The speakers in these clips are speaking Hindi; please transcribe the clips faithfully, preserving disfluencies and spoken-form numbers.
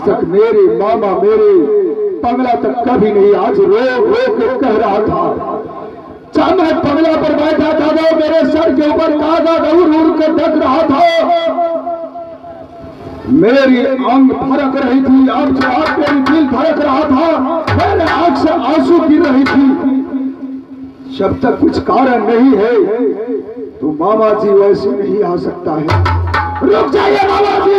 तक मेरे मामा मेरे पगला तक कभी नहीं, आज रो रो के कह रहा था। जब मैं पगला पर बैठा था वो मेरे सर के ऊपर कागज उड़ उड़ के देख रहा था। मेरी अंग फरक रही थी, आंख से आंख मेरी दिल फरक रहा था, मेरे आंख से आंसू गिर रही थी। जब तक कुछ कारण नहीं है तो मामा जी वैसे नहीं आ सकता है। रुक जाइए मामा जी,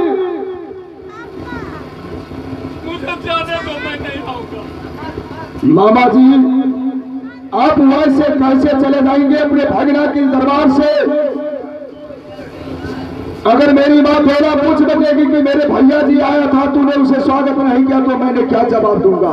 मुझे जाने दो, मैं नहीं आऊंगा। मामा जी आप वैसे कैसे चले जाएंगे अपने भगना के दरबार से? अगर मेरी माँ थोड़ा पूछ बचेगी कि मेरे भैया जी आया था, तूने उसे स्वागत नहीं किया, तो मैंने क्या जवाब दूंगा?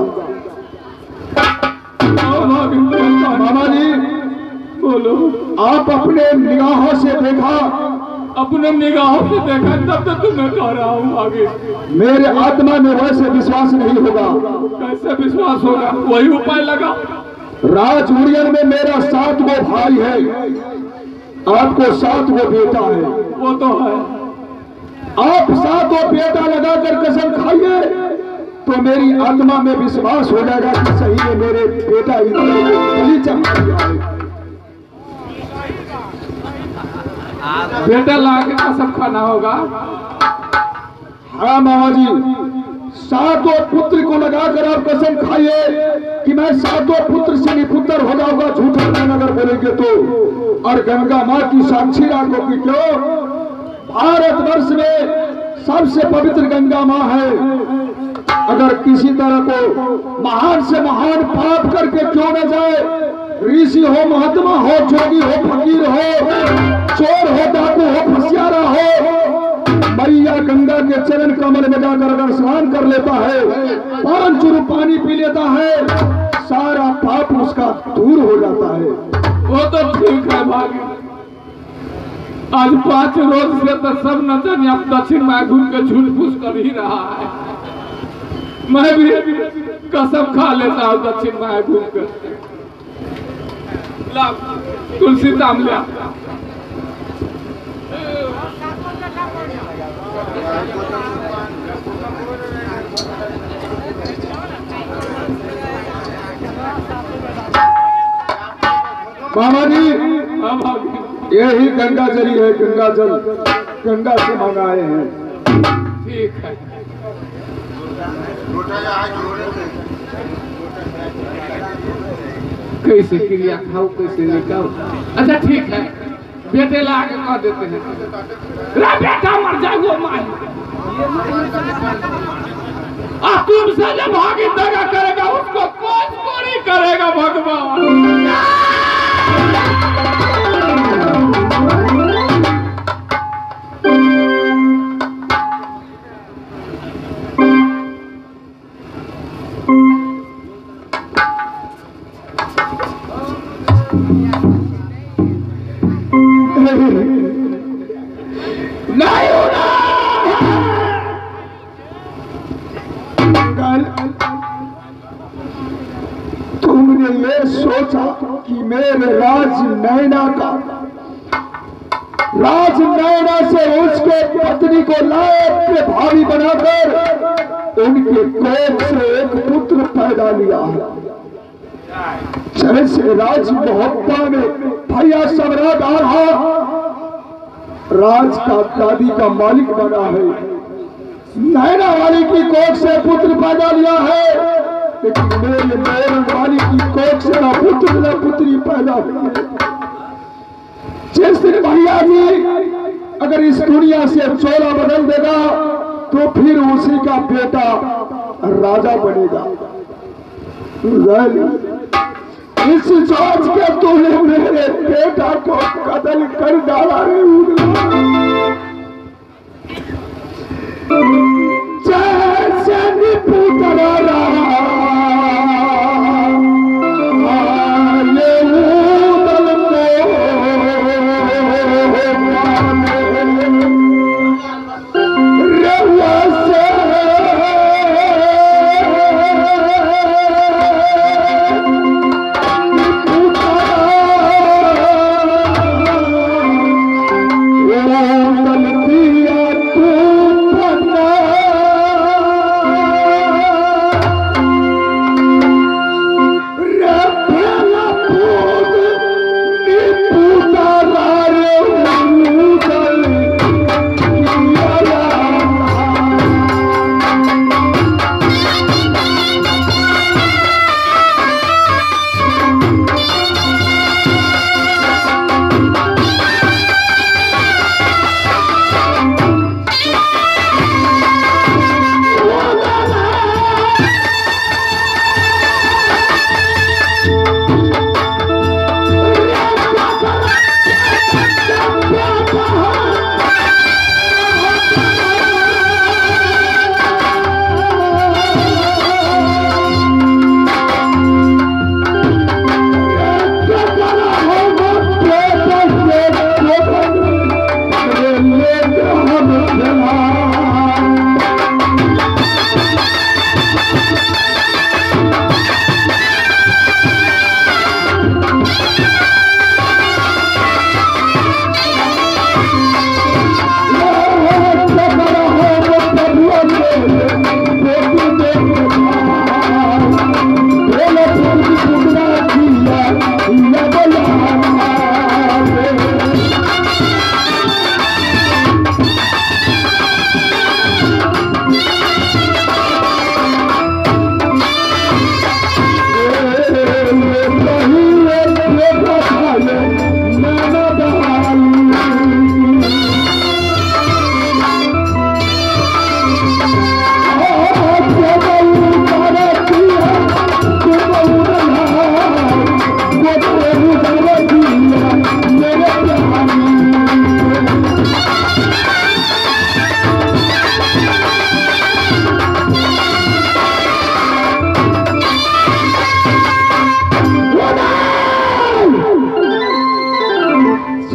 मामा जी बोलो। आप अपने निगाहों से देखा, अपने निगाहों से देखा तब तो तुम्हें कह रहा हूँ आगे। मेरे आत्मा में वैसे विश्वास नहीं होगा। कैसे विश्वास होगा? वही उपाय लगा। राज उड़ियन में मेरा सातवां भाई है, आपको सातवां बेटा है। वो तो है। आप सातों बेटा लगाकर कसम खाइए तो मेरी आत्मा में विश्वास हो जाएगा कि सही में मेरे बेटा बलि चढ़ा दिया है। बेटा लाके कसम खाना होगा। हाँ मामा जी, सातों पुत्र को लगाकर आप कसम खाइए कि मैं सातों पुत्र से निपुत्र हो जाऊंगा। झूठा बयान अगर बोलेंगे तो। और गंगा माँ की साक्षी राखो कि क्यों भारतवर्ष में सबसे पवित्र गंगा माँ है। अगर किसी तरह को महान से महान पाप करके क्यों न जाए, ऋषि हो, महात्मा हो, जोगी हो, फकीर हो, चोर हो, डाकू हो, फसियारा हो, मैया गंगा के चरण कमल में जाकर अगर स्नान कर लेता है, पांच चुरु पानी पी लेता है, सारा पाप उसका दूर हो जाता है। वो तो ठीक है भागी। आज पांच रोज से तो सब नचन अब दक्षिण में घूम के झूठ फूस कर ही रहा है। मैं भी कसम खा लेता हूँ दक्षिण में घूम कर। ला तुलसी दाम लिया। मामा जी हाँ भागी। यही गंगा जली है, गंगा जल गंगा से मंगाए हैं। ठीक है। कैसे क्रिया खाओ, कैसे निकाओ। अच्छा ठीक है, बेटे ला के कह देते हैं। रे बेटा मर जाए वो माई। आ तुमसे जब भागी दगा करेगा उसको कौन चोरी करेगा भगवान। तुमने ये सोचा कि मेरे राज नैना का राज नैना से उसके पत्नी को लाए अपने भाभी बनाकर उनके कोख से एक पुत्र पैदा लिया है। जैसे राज मोहब्बा में भैया सम्राट आल्हा राज का दादी का मालिक बना है, नैना वाली की कोख से पुत्र पैदा लिया है, लेकिन मेरे मेरे वाली की कोख से ना पुत्र ना पुत्री पैदा हुई है। जिस दिन भैया जी अगर इस दुनिया से चोला बदल देगा तो फिर उसी का बेटा राजा बनेगा। इस सोच के तूने मेरे बेटा को कत्ल कर डाला रे जैसे निपुतरा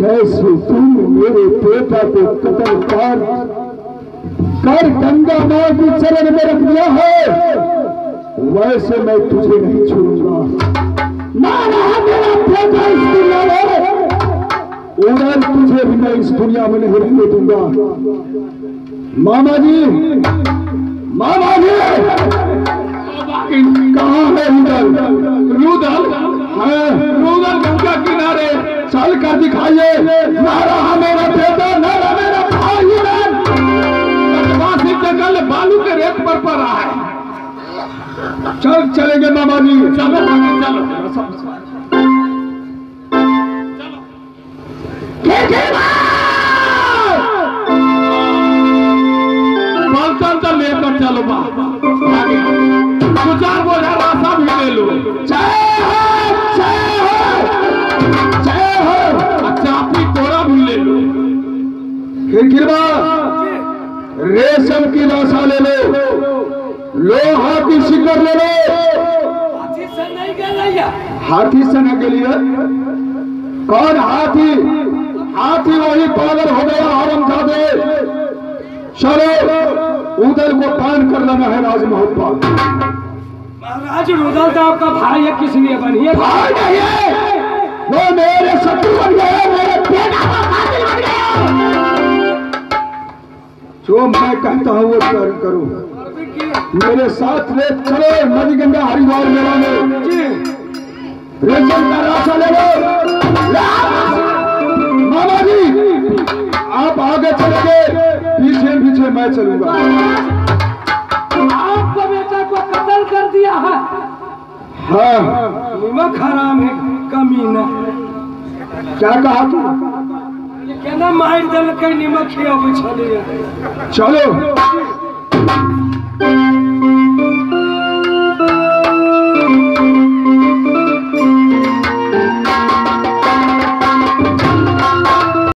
जैसे तूने मेरे बेटा को कत्ल कर कर गंगा मां की चरण में रख दिया है, वैसे मैं तुझे नहीं छोड़ूंगा। ना रहा मेरा बेटा इस दुनिया में, उधर तुझे भी मैं इस दुनिया में नहीं रहने दूंगा। मामा जी, मामा जी कहाँ है उधर? रुदल है रुदल गंगा किनारे चल कर दिखाइए। ना रहा मेरा बेटा, ना रहा मेरा भाई। आदिवासी जंगल बालू के रेत पर पड़ा है। चल चलेंगे मामा जी। चलो भागे, चलो बलतन तो लेकर चलो बाबा, दो चार बोझा रास्ता भी ले लो। जय हो, जय हो, जय हो। चापी तोड़ा भी ले लो। फिर गिरवा रेशम की लाशा ले लो, लोहा की शिकर ले लो। हाथी से नहीं गया, हाथी से न गेली है? कौन हाथी? हाथी वही पागल हो गया हरामजादे। चलो उधर को पान कर लेना है राजमहल पर। महाराज रुदल तो आपका भाई है, किस लिए बनी है? भाई नहीं है, वो मेरे शत्रु बन गए, मेरे बेटा का कातिल बन गया। जो मैं कहता हूँ वो कर करो। मेरे साथ ले चलो नदी गंगा हरिद्वार मेला में। रेशम का राशा ले लो। मामा जी आप आगे चलेंगे, पीछे पीछे मैं चलूंगा। आपका बेटा को कत्ल कर दिया है। हाँ निमक हराम है, कमीना। क्या कहा तू? केना मार दिल के निमक खियावे छलिए। चलो